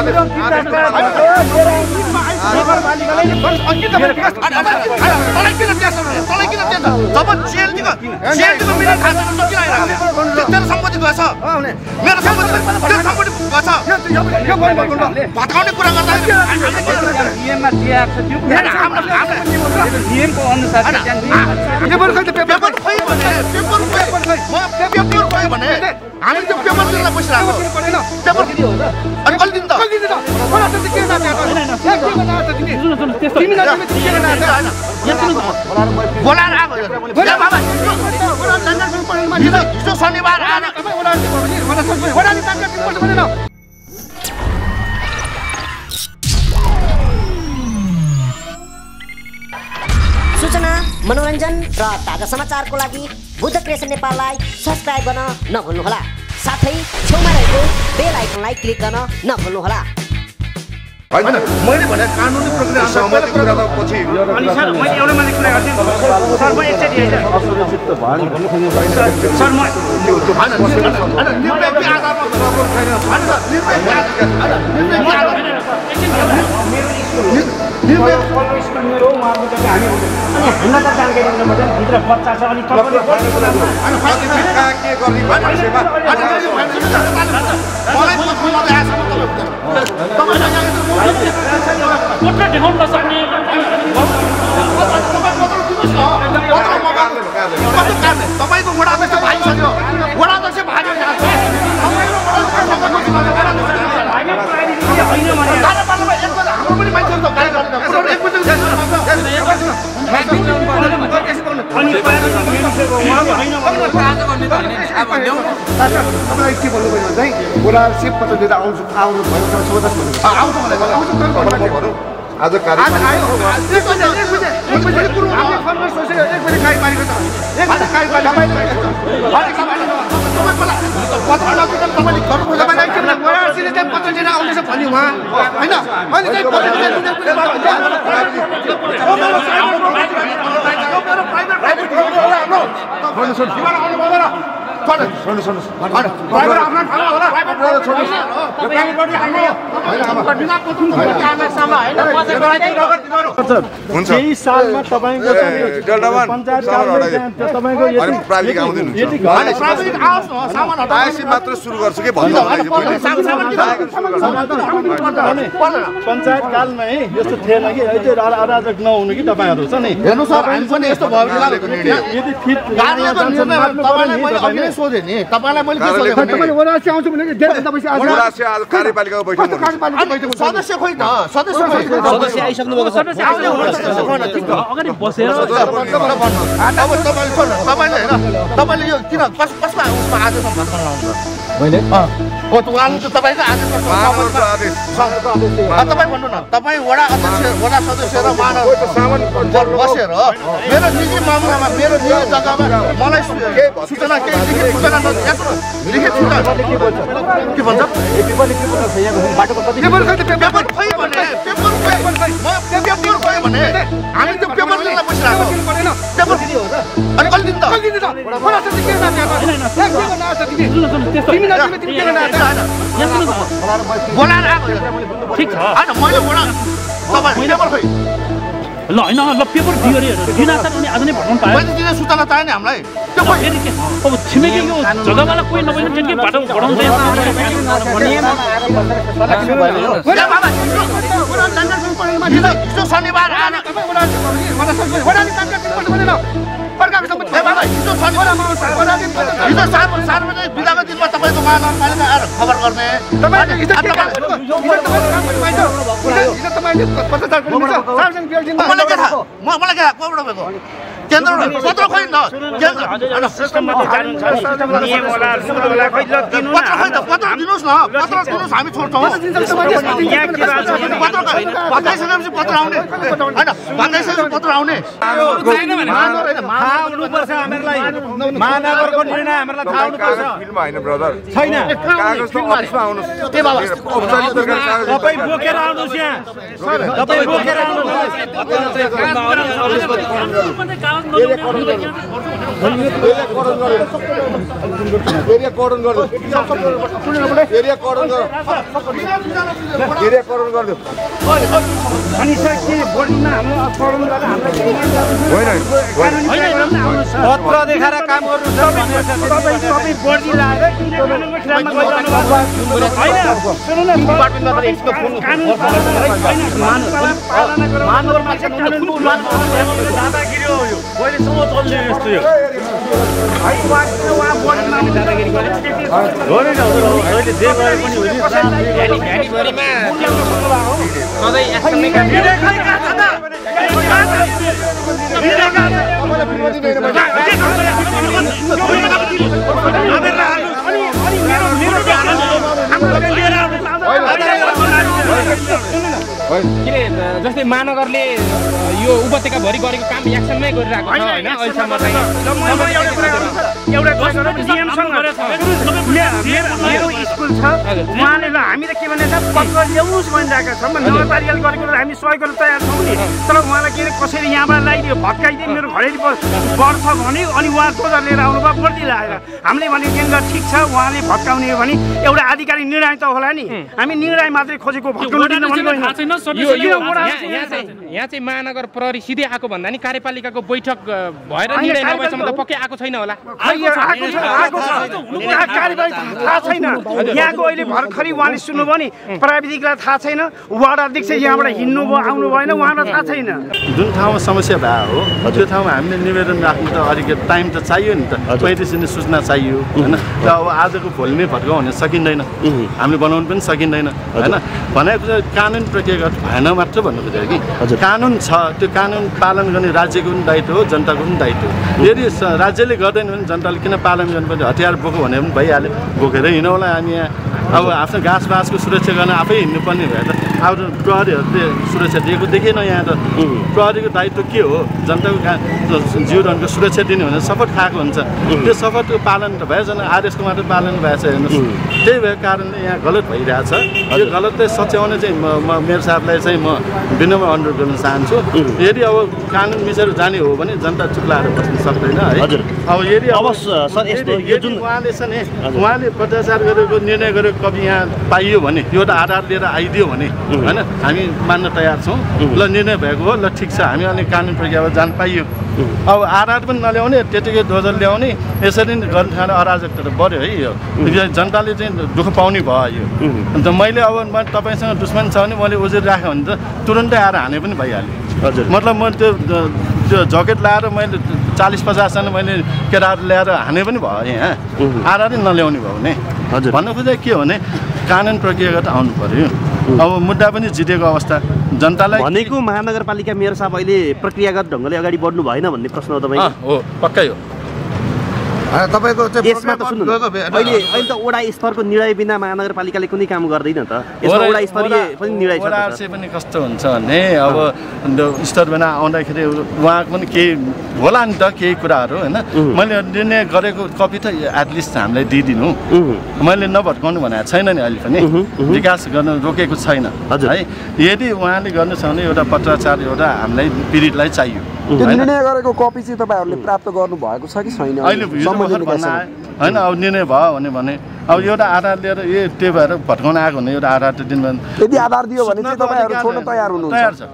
भत्काउने कुरा गर्दा नियममा दिएको छ त्यो नियमको अनुसार पेपर खोइ भने हामी त्यो पेपर लिएर बसिरहेको पेपर किन हो र अनि कहिले दिन त होला त के नाम बोलाएर आएको हिजो शनिबार आएर सूचना मनोरञ्जन र ताजा समाचारको लागि बुद्ध क्रिएसन नेपाललाई सब्स्क्राइब गर्न नभुल्नुहोला। साथै छेउमा रहेको बेल आइकनलाई क्लिक गर्न नभुल्नुहोला। हैन मैले भने कानुनी प्रक्रिया सहमति कुरा त पछि अनि सर मैले एउटा मात्रै कुरा गर्छु सर म एकचोटी हैन असुरक्षित त भयो भन्नु खोज्नु भएन सर म त्यो हैन निर्णयको आधारमा प्रब्लम छैन हैन सर निर्णयको आधारमा निर्णय स्कुल मेरो उहाँको जग्गा हामी हामीलाई त जानकारी दिनु पर्छ भित्र बच्चा छ अनि तपाईले हैन फाइल के गर्ने मान्छेमा मलाई पछिल्लो आएसम्म तपाईलाई कोट्रा देखाउन नसक्ने तपाईको वडा अध्यक्ष भागिसक्यो वडा अध्यक्ष भाग्यो आज केही सालमा तपाईको मात्र सुरु गर्छु के भन्नु पञ्चायत कालमा यस्तो थिएन कि अहिले अराजक नहुनु कि तपाईहरु छ नि हेर्नु सर हामी पनि यस्तो यदि फिट तपाईँलाई सोधे नि तपाईँलाई मैले के सोधे तपाईले वडासी आउँछु भने वडासी आज कार्यपालिकाको बैठक सदस्य खोइ त सदस्य आइसक्नु भएको छ अगाडि बसेर अब तपाईँले हैन तपाईँले यो किन कसमा उसमा आदेशमा भन्न लाउनु मैले उहाँले त तपाईँको आदेश तपाईँ भन्नु न तपाईँ वडा अध्यक्ष वडा सदस्य र बसेर मेरो निजी मामलामा मेरो निजी जग्गामा मलाई सूचना केही लिखित सूचना लिखित सूचना के भन्छ पेपर खोइ भने हामी त्यो पेपर लिएर बसिरहेको पेपर अनि कहिले दिन त बोलाएर आएको ठिक छ हैन मैले वडा तपाईँ पेपर खोइ ल हैन ल पेपर दियो रे दिनासर अनि आज नै भन्न पाए मैले दिने सूचना चाहियो नि हामीलाई त्यो खोइ फेरि के अब छिमेकी यो जग्गावाला कोही नभइन्छ जन के बाटो बढाउँदै हिजो शनिबार आएर सार्वजनिक बिदाको दिनमा तपाईँको महानगरपालिका आएर खबर गर्ने मलाई के थाहा मलाई के थाहा कोबाट भएको केन्द्र पत्र खोइ न पत्र दिनुहोस् न पत्र दिनुहोस् हामी छोड्छौँ भगाइसकेपछि पत्र आउने होइन भगाइसकेपछि पत्र आउने महानगरको निर्णय हामीलाई थाहा हुनुपर्छ छैन तपाईँ बोकेर आउनुहोस् यहाँ तपाईँ बोकेर आउनुहोस् एरिया कोर्डन गर्नु एरिया कोर्डन गर्नु एरिया कोर्डन गर्नु अनि सर के बोर्डिङमा हाम्रो कोर्डन गरेर पत्र देखाएर काम गर्नु छ तपाईँ बोर्डिङ लगाएर कानुनको खिलाफमा गइरहनु भएको होइन सुन्नु न डिपार्टमेन्टमा त यसको फोन कानुन मानव मान्छे कानुनको उल्लङ्घन दादागिरी हो यो पहिलेसम्म चल्यो यस्तो यो है उहाँ बोर्डिङमा दादागिरी गरे हो नि अहिले जे गरे पनि हो नि भ्यानीभरिमा सधैँ एक्सनमै काम किन जस्तै महानगरले यो उपत्यकाभरि गरेको काम एक्सनमै गरिरहेको छ होइन अहिलेसम्म मेरो स्कुल छ उहाँले ल हामी त के भनेछ पक्का ल्याउनुहोस् भनिरहेका छौँ नगरपालिकाले गरेको हामी सहयोग गर्न तयार छौँ नि तर उहाँलाई के कसरी यहाँबाट लगाइदियो भत्काइदियो मेरो घरेली बढ्छ भने अनि उहाँ डोजर लिएर आउनुभयो बढ्दै लगाएर हामीले भने केन्द्र ठिक छ उहाँले भत्काउने हो भने एउटा आधिकारिक निर्णय त होला नि हामी निर्णय मात्रै खोजेको यहाँ चाहिँ महानगर प्रहरी सिधै आएको भन्दा नि कार्यपालिकाको बैठक भएर निर्णय नभएसम्म त पक्कै आएको छैन होला थाहा छैन यहाँको अहिले भर्खरै उहाँले सुन्नुभयो नि प्राविधिकलाई थाहा छैन वार्ड अध्यक्ष यहाँबाट हिँड्नु भयो आउनु भएन उहाँलाई थाहा छैन जुन ठाउँमा समस्या भयो हो त्यो ठाउँमा हामीले निवेदन राख्नु त अलिकति टाइम त चाहियो नि त 35 दिने सूचना चाहियो होइन र अब आजको भोलिमै भत्काउ हुन सकिँदैन हामीले बनाउनु पनि सकिँदैन होइन भनेको चाहिँ कानुन प्रक्रियागत भएन मात्र भन्नु खोजेको कि कानुन छ त्यो कानुन पालन गर्ने राज्यको पनि दायित्व हो जनताको पनि दायित्व हो यदि राज्यले गर्दैन भने जनताले किन पालन गर्नुपर्छ हतियार बोक्यो भने पनि भइहाल्यो बोकेर हिँडौँ होला हामी यहाँ अब आफ्नो घाँस बाँसको सुरक्षा गर्न आफै हिँड्नुपर्ने भए त अब प्रहरीहरूले सुरक्षा दिएको देखेन यहाँ त प्रहरीको दायित्व के हो जनताको जीवनको सुरक्षा दिने भने शपथ खाएको हुन्छ त्यो शपथको पालन त भएन आदेशको मात्र पालन भएछ हेर्नुहोस् त्यही भएको कारणले यहाँ गलत भइरहेछ यो गलतलाई सच्याउने चाहिँ म मेरो साथलाई चाहिँ म विनम्र अनुरोध गर्न चाहन्छु यदि अब कानुन मिचेर जाने हो भने जनता चुप्लाएर बस्न सक्दैन है अब यदि उहाँले छ नि उहाँले भ्रष्टाचार गरेको निर्णय गरेको कपी यहाँ पाइयो भने एउटा आधार लिएर आइदियो भने होइन हामी मान्न तयार छौँ ल निर्णय भएको हो ल ठिक छ हामी अनि कानुन प्रक्रियामा जान पाइयो अब आधार पनि नल्याउने त्यतिकै डोजर ल्याउने यसरी गर्न थालेर अराजकता त बढ्यो है यो जनताले चाहिँ दुःख पाउने भयो यो अन्त मैले अब तपाईँसँग दुश्मन छ भने मैले उजेर राखेँ भने त तुरन्तै आएर हाने पनि भइहाल्यो हजुर मतलब म त्यो जकेट लाएर मैले 40-50 जना मैले केटाहरू ल्याएर हाने पनि भयो यहाँ आधारै नल्याउने भयो भने हजुर भन्नु खोजेको के हो भने कानुन प्रक्रियागत आउनु पर्यो अब मुद्दा पनि जितेको अवस्था जनतालाई भनेको महानगरपालिका मेयर साहब अहिले प्रक्रियागत ढङ्गले अगाडि बढ्नु भएन भन्ने प्रश्न हो तपाईँ हो पक्कै हो तपाईको यसमा त सुन्नु अहिले त वडा स्तरको निर्णय बिना महानगरपालिकाले कुनै काम गर्दैन त यसमा वडा स्तरीय पनि निर्णय छ वडा चाहिँ पनि कस्तो हुन्छ भने अब स्तर बिना आउँदाखेरि उहाँको पनि केही होला नि त केही कुराहरू होइन मैले निर्णय गरेको कपी त एटलिस्ट हामीलाई दिइदिनु मैले नभट्काउनु भनेको छैन नि अहिले पनि विकास गर्न रोकेको छैन है यदि उहाँले गर्नु छ भने एउटा पत्राचार एउटा हामीलाई पीडितलाई चाहियो त्यो निर्णय गरेको कपी चाहिँ तपाईहरुले प्राप्त गर्नु भएको छ कि छैन अहिले हैन अब निर्णय भयो भने अब एउटा आधार लिएर यो त्यो भएर भट्काउन आएको भने एउटा आधार त दिनमा यदि आधार दियो भने चाहिँ तपाईहरु छोड्न तयार हुनुहुन्छ तयार छ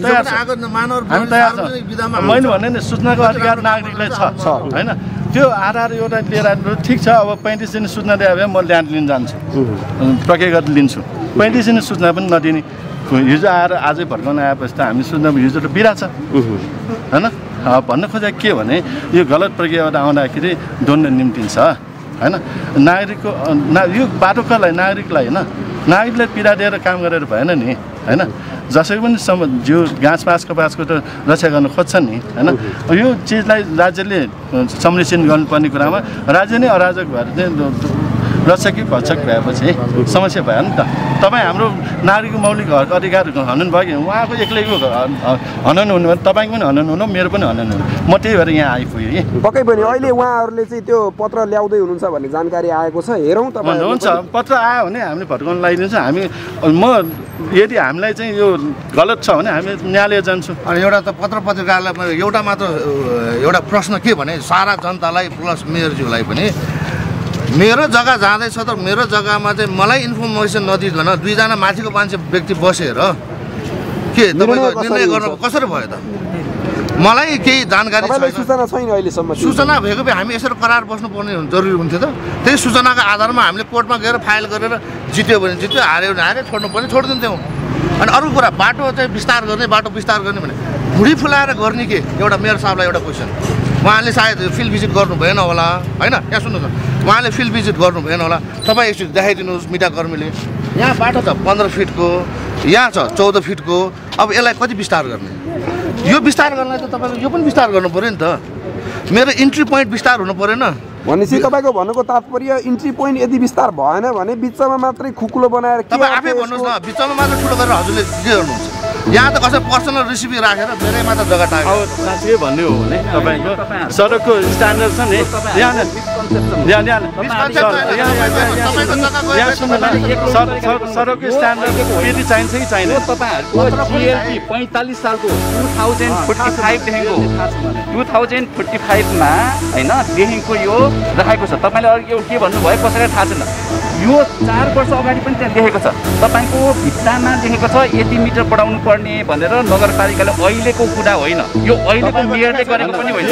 मैले भने नि सूचनाको अधिकार नागरिकलाई छ हैन त्यो आधार एउटा लिएर ठिक छ अब 35 दिन सूचना दिए भए म ल्यान्ड लिन जान्छु प्रक्रियागत लिन्छु 35 दिन सूचना पनि नदिने हिजो आएर आजै भट्काउन आएपछि त हामी सूचना हिजो त बिरा छ हैन भन्न खोजेको के भने यो गलत प्रक्रियाबाट आउँदाखेरि दण्ड निम्तिन्छ हैन नागरिकको यो बाटोकालाई नागरिकलाई हैन नागरिकलाई पीडा दिएर काम गरेर भएन नि हैन जसै पनि जो घाँस बाँसको त रक्षा गर्न खोज्छन् नि हैन यो चिजलाई राज्यले संरक्षण गर्नुपर्ने कुरामा राज्य नै अराजक भएर चाहिँ रक्षकी भक्षक भएपछि समस्या भयो नि त। तपाईँ हाम्रो नागरिकको मौलिक हक अधिकार हनन भयो कि उहाँको एक्लैको हनन हुनु भने तपाईँको पनि हनन हुनु मेरो पनि हनन हुनु। म त्यही भएर यहाँ आइपुगेँ कि। पक्कै पनि अहिले उहाँहरूले चाहिँ त्यो पत्र ल्याउँदै हुनुहुन्छ भन्ने जानकारी आएको छ। हेरौँ तपाईँ। हुन्छ पत्र आयो भने हामीले भट्काउन लगाइदिन्छौँ। हामी यदि हामीलाई चाहिँ यो गलत छ भने हामी न्यायालय जान्छौँ। अनि एउटा त पत्र पत्रिकालाई एउटा मात्र एउटा प्रश्न के भने सारा जनतालाई प्लस मेयरज्यूलाई पनि मेरो जग्गा जाँदैछ त मेरो जग्गामा चाहिँ मलाई इन्फर्मेसन नदिकन दुईजना माथिको मान्छे व्यक्ति बसेर के तपाईँको निर्णय गर्नु कसरी भयो त? मलाई केही जानकारी सूचना छैन अहिलेसम्म। सूचना भएको भए हामी यसरी करार बस्नुपर्ने जरुरी हुन्थ्यो त। त्यही सूचनाको आधारमा हामीले कोर्टमा गएर फाइल गरेर जित्यो भने जित्यो, हार्यो भने हार्यो, छोड्नु पर्ने छोडिदिन्थ्यौँ। अनि अर्को कुरा बाटो चाहिँ विस्तार गर्ने भने भुँडी फुलाएर गर्ने के? एउटा मेयर साहबलाई एउटा क्वेसन, उहाँले सायद फिल्ड भिजिट गर्नु भएन होला होइन? यहाँ सुन्नुहोस् न, उहाँले फिल्ड भिजिट गर्नु भएन होला। तपाईँ एकचोटि देखाइदिनुहोस् मिडियाकर्मीले, यहाँ बाटो छ 15 फिटको, यहाँ छ 14 फिटको। अब यसलाई कति विस्तार गर्ने? यो विस्तार गर्नलाई त तपाईँको यो पनि विस्तार गर्नु पऱ्यो नि त। मेरो इन्ट्री पोइन्ट विस्तार हुनु परेन भनेपछि तपाईँको भन्नुको तात्पर्य इन्ट्री पोइन्ट यदि विस्तार भएन भने बिचमा मात्रै खुकुलो बनाएर तपाईँ आफै भन्नुहोस् न, बिचमा मात्र ठुलो गरेर हजुरले के गर्नुहुन्छ? यहाँ त कसै पर्सनल रेसिपी राखेर मेरैमा त जग्गा टाग्यो। अब साँच्चै भन्ने हो भने तपाईँको सडकको स्ट्यान्डर्ड छ नि, सडकको स्ट्यान्डर्ड यदि चाहिन्छ कि चाहिँदैन? तपाईँहरूको जिएलपी 45 सालको 2045मा होइन देखिको यो राखेको छ। तपाईँले अघि एउटा के भन्नुभयो कसैलाई थाहा छैन। यो 4 वर्ष अगाडि पनि त्यहाँ देखेको छ। तपाईँको भित्तामा देखेको छ यति मिटर बढाउनु पर्ने भनेर नगरपालिकाले अहिलेको कुरा होइन, यो अहिलेको मेयरले गरेको पनि होइन।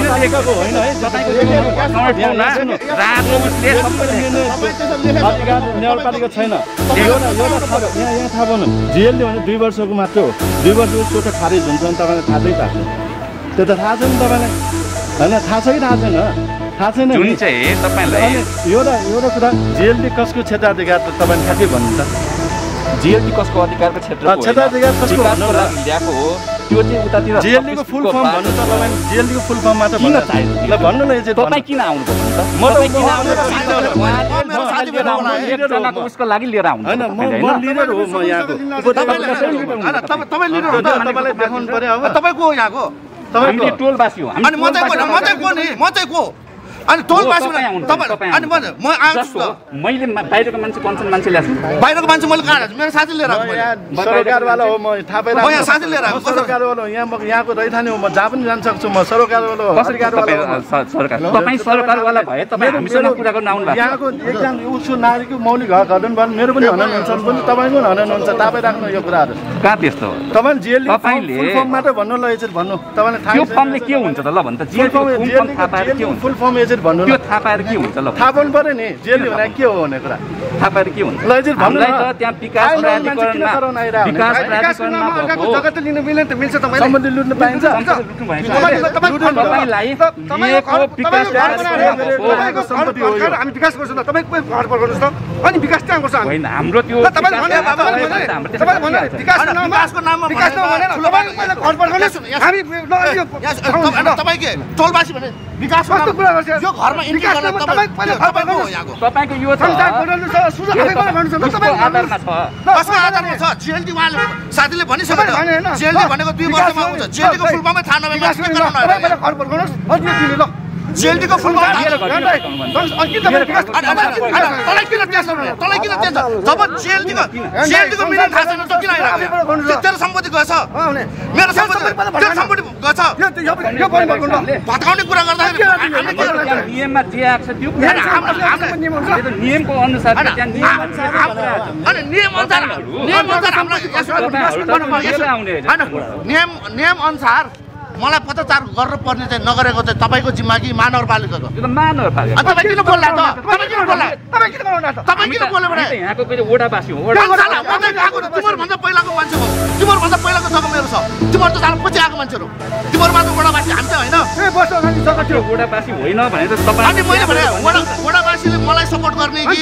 नगरपालिका छैन यहाँ थाहा भएन। जिएलले भने 2 वर्षको मात्र हो, 2 वर्षको चोटो खारेज हुन्छ भने तपाईँलाई थाहा चाहिँ थाहा छ। त्यो त थाहा छ नि तपाईँलाई होइन? थाहा छ कि थाहा छैन? थाहा छैन जुन चाहिँ तपाईँलाई एउटा कुरा जिएलडी कसको क्षेत्राधिकार त तपाईँले ठ्याक्कै भन्नुहुन्छ। जिएलडी कसको अधिकारको क्षेत्राधिकार कसको ल्याएको हो त्यो चाहिँ उतातिर जिएलडीको फुल फर्म भन्नु त तपाईँ जिएलडीको फुल फर्म मात्र किन चाहियो? ल भन्नु न यो तपाईँ किन आउनु पर्छ त? म तपाईँ किन आउनु उसको लागि लिएर आउनु हैन? म लिडर हो, म यहाँको तपाईँ लिडर हो त, तपाईँलाई देखाउनु पर्यो। अब तपाईँ को यहाँको? हामी टोलवासी हो। अनि म चाहिँ को? अनि टोलवासी तपाईँ अनि म आउँछु त। मैले बाहिरको मान्छे पञ्चायत मान्छे ल्याएको बाहिरको मान्छे मैले कहाँ ल्याएको? मेरो साथी लिएर आएको। सरोकारवाला हो, म थाहा पाइरहेको। म यहाँ साथी लिएर आएको। सरोकारवाला हो, यहाँ म यहाँको रैथाने हो, म जहाँ पनि जान सक्छु। म सरोकारवाला हो। तपाईँ सरकारवाला भए तपाईँ हामीसँग कुरा गर्न आउनु भएको। यहाँको एकजना उसको नागरिकको मौलिक हक हनन भयो, मेरो पनि हनन हुन्छ पनि, तपाईँको पनि हनन हुन्छ। तपाईँ राख्नु यो कुराहरू कहाँ त्यस्तो हो? तपाईँले जिएलडी तपाईँले फुल फर्म मात्र भन्नु ल, एजेन्ट भन्नु। तपाईँलाई थाहा त्यो फर्मले के हुन्छ त? ल भन्छ जिएलडी थाहा पाएर के हुन्छ? फुल फर्म एजेन्ट भन्नु त्यो थाहा पाएर के हुन्छ? ल थाहा पाउनु पर्यो नि जिएलडी भने के हो भन्ने कुरा थाहा पाएर के हुन्छ? ल एजेन्ट भन्नु न। त त्यहाँ विकास प्राधिकरणमा जग्गा त लिनु मिल्दैन त? मिल्छ त? मैले सम्बन्धी लुट्नु पाइन्छ? तपाईँलाई लिएको विकास तपाईँको सम्पत्ति हो यो। हामी विकास गर्छौँ त, तपाईँ कोही घर गर्नुहोस् त। अनि विकास कहाँ गर्छ? होइन हाम्रो त्यो तपाईँ के टोलवासी भने विकास यो घरमा तपाईँको यो आधारमा छ। कसको आधारमा छ? जिएलडी उहाँले साथीले भनिसक्यो जिएलडी भनेको 2 वर्षमा आउँछ। जिएलडीको फुल फर्मै थाहा नभए जिएलडीको फुल फर्म जब जिएलडीको मिनिङ थाहा छैन त किन आइरहेको? तेरो सम्पत्ति गएछ, मेरो सम्पत्ति गएछ, भत्काउने कुरा गर्दाखेरि नियममा जे आएको छ त्यो नियमको अनुसार अनि नियम अनुसार नियम अनुसार मलाई पत्रचार गर्नुपर्ने चाहिँ नगरेको चाहिँ तपाईँको जिम्मा कि महानगरपालिकाको? त्यो त महानगरपालिका। तपाईँ किन बोल्ला त? तपाईँ किन बोल्नु भने यहाँको फेरि वडावासी हो। तिमीहरूभन्दा पहिलाको मान्छे हो, तिमीहरूभन्दा पहिलाको जग्गा मेरो छ। तिमीहरू त साह्रो पछि आएको मान्छेहरू, तिमीहरू मात्र वडावासी, हामी चाहिँ होइन। वडावासी होइन भने त तपाईँ अनि मैले भने वडावासीले मलाई सपोर्ट गर्ने कि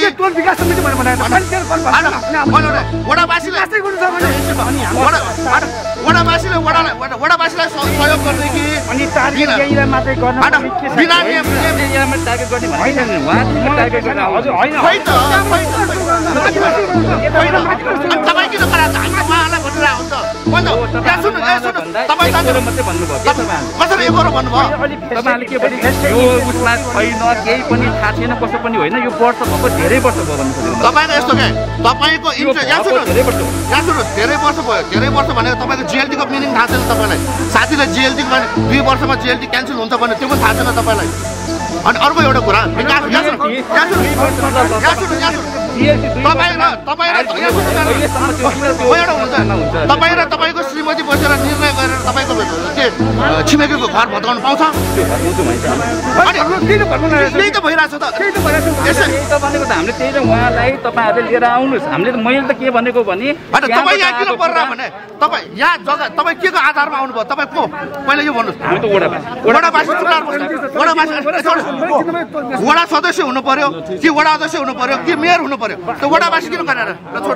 वडावासीलाई सहयोग गर्ने कि अनि टार्गेट यहीँलाई मात्रै गर्न बिना नियम यहाँमा टार्गेट गर्ने भनेको छैन उहाँ टार्गेट गर्न हजुर होइन खै त तपाईँ किन कराएको हामीले उहाँलाई भनिरहेको हुन्छ यहाँ सुन्नु तपाईँ मात्रै भन्नुभयो कसरी यो गरौँ भन्नुभयो तपाईँहरूले के भने यो उसमा छैन केही पनि थाहा छैन कसो पनि होइन यो वर्ष भएको धेरै वर्ष भयो भन्नु खोजेको तपाईँको यस्तो के तपाईँको इन्ट्रेस्ट यहाँ सुन्नुहोस् धेरै वर्ष भयो धेरै वर्ष भनेर तपाईँको जिएलटीको मिनिङ थाहा छैन तपाईँलाई साथीले जिएलटीको भने 2 वर्षमा जिएलटी क्यान्सल हुन्छ भने त्यो पनि थाहा छैन तपाईँलाई अनि अर्को एउटा कुरा तपाईँ र तपाईँको श्रीमती बसेर निर्णय गरेर तपाईँको के छिमेकीको घर भत्काउनु पाउँछ त्यही त भइरहेको छ त भनेको त हामीले त्यही र उहाँलाई तपाईँहरूले लिएर आउनुहोस् हामीले त मैले त के भनेको भने तपाईँ यहाँ किन पर्छ भने तपाईँ यहाँ जग्गा तपाईँ के को आधारमा आउनुभयो तपाईँ को पहिला यो भन्नुहोस् हामी त वडा सदस्य हुनु पर्यो कि वडा अध्यक्ष हुनु पर्यो कि मेयर हुनु पर्यो त्यो वडावासी किन गरेर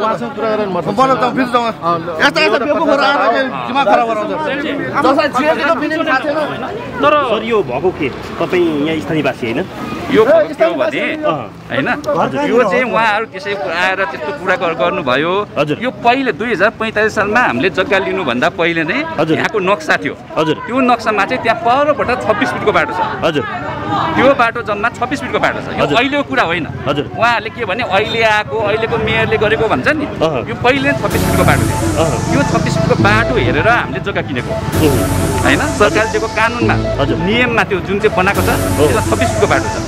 तर यो भएको के तपाईँ यहाँ स्थानीयवासी होइन यो के हो भने होइन यो चाहिँ उहाँहरू त्यसै आएर त्यस्तो कुरा गर्नुभयो यो पहिले 2045 सालमा हामीले जग्गा लिनुभन्दा पहिले नै यहाँको नक्सा थियो त्यो नक्सामा चाहिँ त्यहाँ परबाट 26 फिटको बाटो छ त्यो बाटो जम्मा 26 फिटको बाटो छ यो अहिलेको कुरा होइन उहाँहरूले के भने अहिलेको मेयरले गरेको भन्छ नि यो पहिले 26 फिटको बाटो थियो यो 26 फिटको बाटो हेरेर हामीले जग्गा किनेको होइन सरकारले दिएको कानुनमा नियममा त्यो जुन चाहिँ बनाएको छ त्यसमा 26 फिटको बाटो छ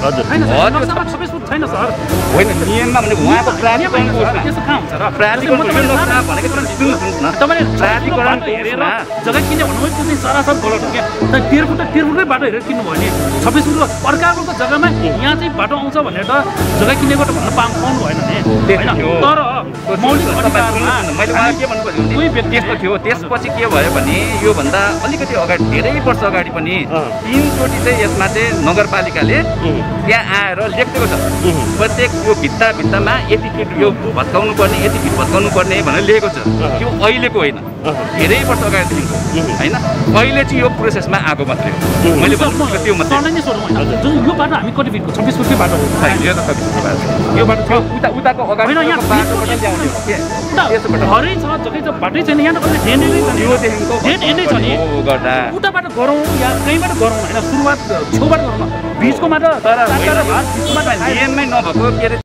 होइन नियममा भने उहाँको प्राधिकरणको जग्गा किन्यो भन्नु त्यो चाहिँ सरासर गलत हो क्या तेह्रफुटै बाटो हेरेर किन्नु भयो भने 26 फुटको अर्काको जग्गामा यहाँ चाहिँ बाटो आउँछ भनेर त जग्गा किनेको त भन्न पाउनु भएन नि तर मौलिक मैले उहाँ के भन्नु खोजेको त्यस्तो थियो त्यसपछि के भयो भने योभन्दा अलिकति अगाडि धेरै वर्ष अगाडि पनि 3 चोटि चाहिँ यसमा चाहिँ नगरपालिकाले त्यहाँ आएर लेखेको छ प्रत्येक यो भित्तामा यति फिट यो भत्काउनु पर्ने यति फिट भत्काउनु पर्ने भनेर लेखेको छ त्यो अहिलेको होइन धेरै वर्ष अगाडिदेखिको होइन अहिले चाहिँ यो प्रोसेसमा आएको मात्रै हो मैले भन्नु त्यो मात्रै यो बाटो हामी कति फिटको 26 फिटकै बाटो हो यो त 26 फिटको बाटो यो बाटो थियो उताको अगाडि बाटोबाट ल्याउने हो के त्यसबाट हरै छ जग्गा त बाटै छैन यहाँ त कसले डेन एन्डै छ नि उताबाट गरौँ या कहीँबाट गरौँ होइन सुरुवात छेउबाट गरौँ बिचको मात्र तर नियममै नभएको के अरे